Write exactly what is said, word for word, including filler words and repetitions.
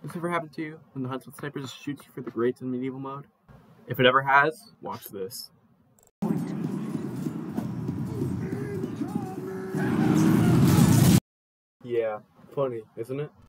This ever happened to you when the Huntsman Sniper just shoots you for the greats in medieval mode? If it ever has, watch this. Yeah, funny, isn't it?